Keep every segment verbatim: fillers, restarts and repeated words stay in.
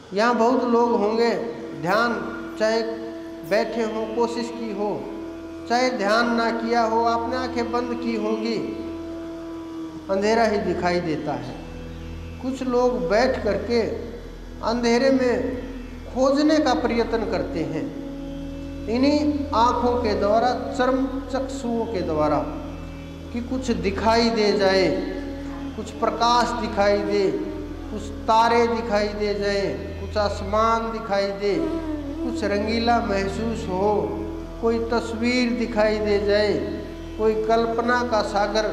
यहाँ बहुत लोग होंगे, ध्यान चाहे बैठे हों, कोशिश की हो, चाहे ध्यान ना किया हो, आपने आंखें बंद की होंगी, अंधेरा ही दिखाई देता है। कुछ लोग बैठ करके अंधेरे में खोजने का प्रयत्न करते हैं, इन्हीं आँखों के द्वारा, चर्म चक्षुओं के द्वारा, कि कुछ दिखाई दे जाए, कुछ प्रकाश दिखाई दे, कुछ तारे दिखाई दे जाए, कुछ आसमान दिखाई दे, कुछ रंगीला महसूस हो, कोई तस्वीर दिखाई दे जाए, कोई कल्पना का सागर,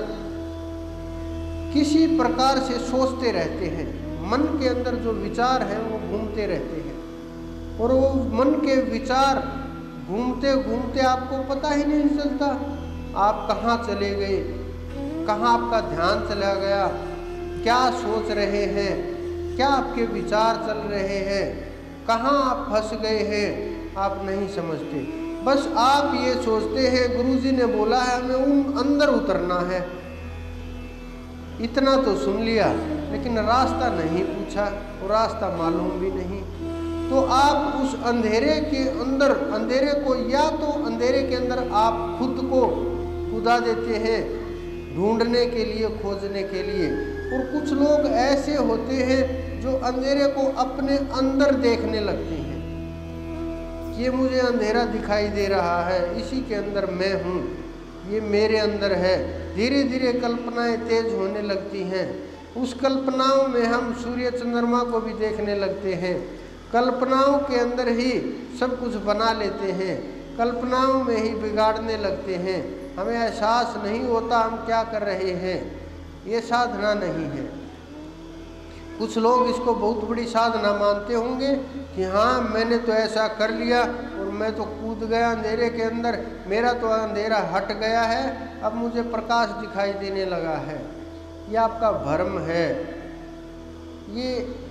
किसी प्रकार से सोचते रहते हैं। मन के अंदर जो विचार हैं वो घूमते रहते हैं, और वो मन के विचार घूमते घूमते आपको पता ही नहीं चलता आप कहाँ चले गए, कहाँ आपका ध्यान चला गया, क्या सोच रहे हैं, क्या आपके विचार चल रहे हैं, कहाँ आप फंस गए हैं, आप नहीं समझते। बस आप ये सोचते हैं गुरुजी ने बोला है हमें उन अंदर उतरना है, इतना तो सुन लिया, लेकिन रास्ता नहीं पूछा और रास्ता मालूम भी नहीं। तो आप उस अंधेरे के अंदर, अंधेरे को, या तो अंधेरे के अंदर आप खुद को कुदा देते हैं ढूंढने के लिए, खोजने के लिए, और कुछ लोग ऐसे होते हैं जो अंधेरे को अपने अंदर देखने लगते हैं। ये मुझे अंधेरा दिखाई दे रहा है, इसी के अंदर मैं हूँ, ये मेरे अंदर है। धीरे धीरे कल्पनाएं तेज होने लगती हैं, उस कल्पनाओं में हम सूर्य चंद्रमा को भी देखने लगते हैं, कल्पनाओं के अंदर ही सब कुछ बना लेते हैं, कल्पनाओं में ही बिगाड़ने लगते हैं, हमें एहसास नहीं होता हम क्या कर रहे हैं। ये साधना नहीं है। कुछ लोग इसको बहुत बड़ी साधना मानते होंगे कि हाँ मैंने तो ऐसा कर लिया और मैं तो कूद गया अंधेरे के अंदर, मेरा तो अंधेरा हट गया है, अब मुझे प्रकाश दिखाई देने लगा है। ये आपका भ्रम है। ये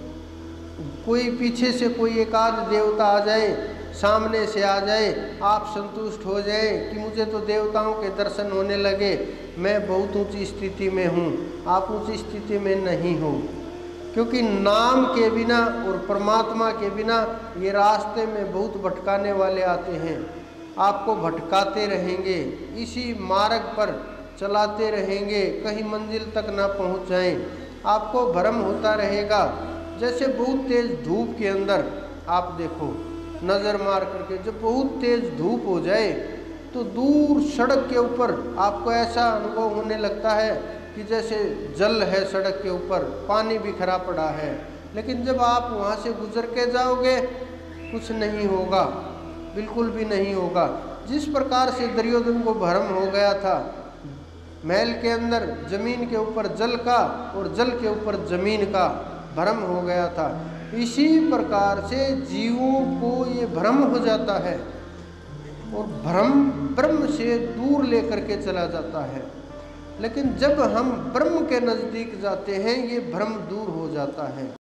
कोई पीछे से कोई एकाध देवता आ जाए, सामने से आ जाए, आप संतुष्ट हो जाए कि मुझे तो देवताओं के दर्शन होने लगे, मैं बहुत ऊंची स्थिति में हूँ। आप ऊंची स्थिति में नहीं हो, क्योंकि नाम के बिना और परमात्मा के बिना ये रास्ते में बहुत भटकाने वाले आते हैं, आपको भटकाते रहेंगे, इसी मार्ग पर चलाते रहेंगे, कहीं मंजिल तक ना पहुँच जाएं। आपको भ्रम होता रहेगा। जैसे बहुत तेज़ धूप के अंदर आप देखो, नज़र मार करके, जब बहुत तेज़ धूप हो जाए तो दूर सड़क के ऊपर आपको ऐसा अनुभव होने लगता है कि जैसे जल है सड़क के ऊपर, पानी बिखरा पड़ा है। लेकिन जब आप वहाँ से गुजर के जाओगे कुछ नहीं होगा, बिल्कुल भी नहीं होगा। जिस प्रकार से दुर्योधन को भ्रम हो गया था, महल के अंदर जमीन के ऊपर जल का और जल के ऊपर जमीन का भ्रम हो गया था, इसी प्रकार से जीवों को ये भ्रम हो जाता है और भ्रम ब्रह्म से दूर लेकर के चला जाता है। लेकिन जब हम ब्रह्म के नज़दीक जाते हैं ये भ्रम दूर हो जाता है।